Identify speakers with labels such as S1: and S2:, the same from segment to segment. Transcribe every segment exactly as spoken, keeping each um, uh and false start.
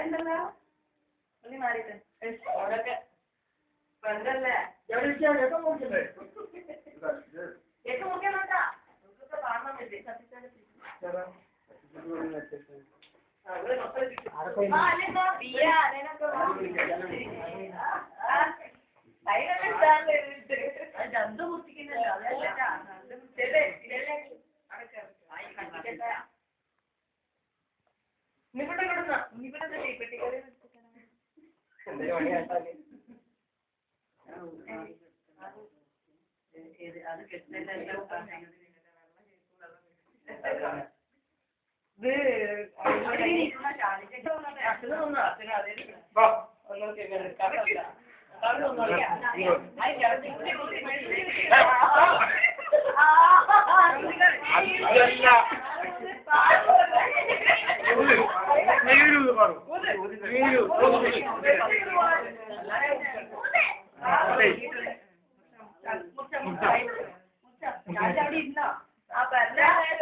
S1: ഉണ്ടല്ലോ ഒന്ന് മാറിയിട്ട് ഓരൊക്കെ പണ്ടല്ലേ
S2: എവിടെ കേട്ടോ നോക്കില്ലേ
S1: കേക്ക് നോക്കിയാ കാണാൻ പറ്റി ജന്തു കുത്തിക്കുന്നല്ലോ ഇവിടെ കിടന്ന ഇവിടെ പെട്ടിക്കറി അത് കിട്ടുന്നില്ല ഇത് അച്ഛനും ഒന്നും അച്ഛനും അതേ ഒന്നും കേൾക്കില്ല അവിടെ ഇല്ല ആ പറഞ്ഞ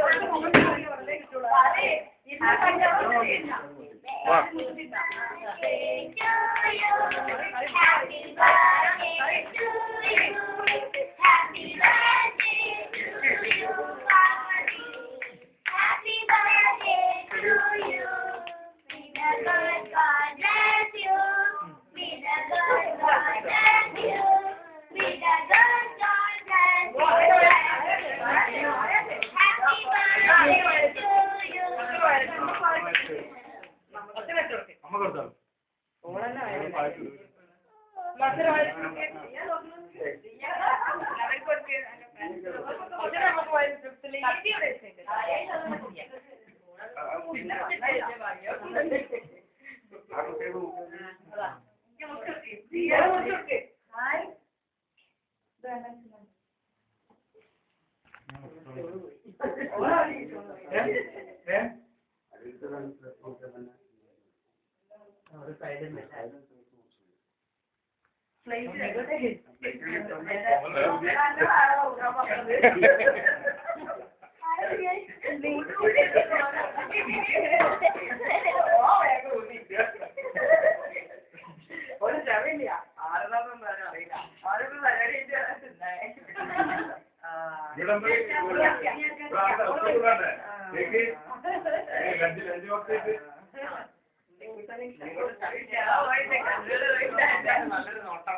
S1: ഒരു ചെറിയ ആരെണ്ണം അറിയില്ല ആരും നല്ലൊരു നോട്ടം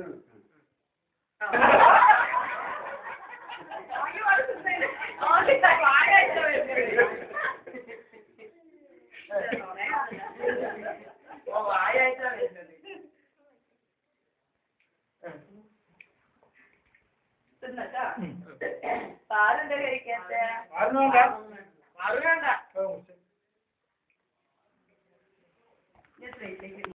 S1: വായായിട്ടാ വരുന്നത് പാലെന്താ കഴിക്കാത്ത
S2: ആരും വേണ്ട
S1: ആരും വേണ്ട